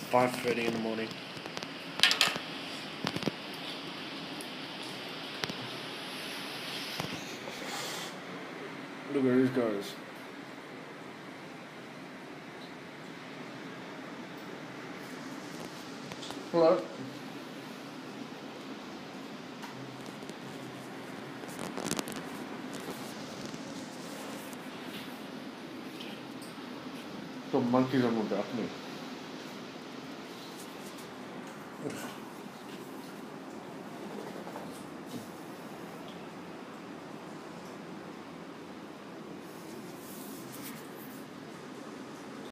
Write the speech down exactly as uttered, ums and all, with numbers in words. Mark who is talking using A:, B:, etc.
A: five thirty in the morning. Look at these guys. Hello. Some monkeys on my balcony.